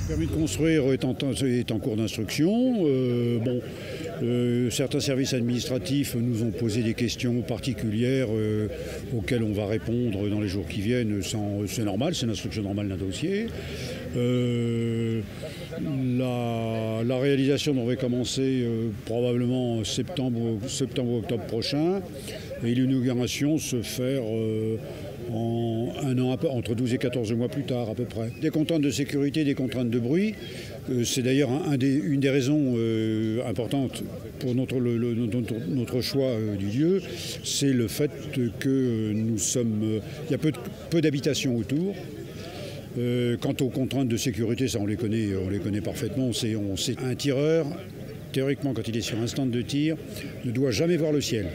Le permis de construire est en cours d'instruction. Certains services administratifs nous ont posé des questions particulières auxquelles on va répondre dans les jours qui viennent. C'est normal, c'est l'instruction normale d'un dossier. La réalisation devrait commencer probablement septembre ou octobre prochain et l'inauguration se faire en un an, entre 12 et 14 mois plus tard à peu près. Des contraintes de sécurité, des contraintes de bruit, c'est d'ailleurs une des raisons importantes pour notre choix du lieu, c'est le fait que il y a peu d'habitations autour. Quant aux contraintes de sécurité, ça on les connaît parfaitement. On sait un tireur, théoriquement quand il est sur un stand de tir, ne doit jamais voir le ciel.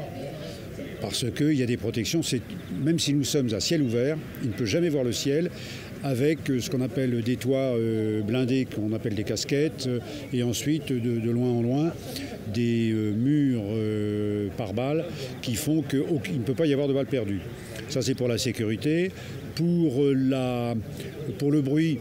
Parce qu'il y a des protections, même si nous sommes à ciel ouvert, il ne peut jamais voir le ciel avec ce qu'on appelle des toits blindés, qu'on appelle des casquettes, et ensuite de loin en loin des murs par balles qui font qu'il ne peut pas y avoir de balles perdues. Ça c'est pour la sécurité. Pour le bruit,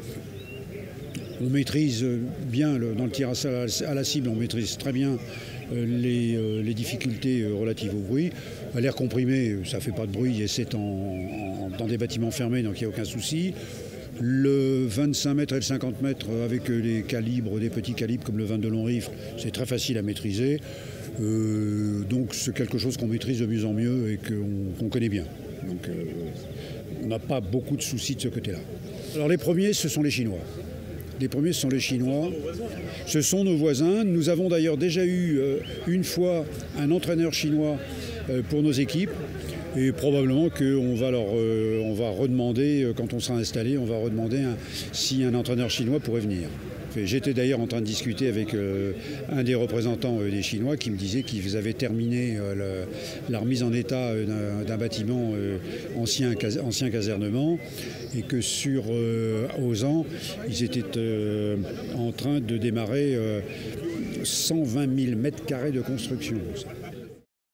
on maîtrise bien, dans le tir à la cible, on maîtrise très bien les difficultés relatives au bruit. À l'air comprimé, ça ne fait pas de bruit et c'est dans des bâtiments fermés, donc il n'y a aucun souci. Le 25 mètres et le 50 mètres avec des petits calibres comme le 22 long rifle, c'est très facile à maîtriser. Donc c'est quelque chose qu'on maîtrise de mieux en mieux et qu'on connaît bien. Donc on n'a pas beaucoup de soucis de ce côté-là. Alors les premiers, ce sont les Chinois. Les premiers, ce sont les Chinois. Ce sont nos voisins. Nous avons d'ailleurs déjà eu une fois un entraîneur chinois pour nos équipes. Et probablement qu'on va on va redemander, quand on sera installé, on va redemander si un entraîneur chinois pourrait venir. J'étais d'ailleurs en train de discuter avec un des représentants des Chinois qui me disait qu'ils avaient terminé la remise en état d'un bâtiment ancien casernement et que sur Auzan, ils étaient en train de démarrer 120 000 mètres carrés de construction.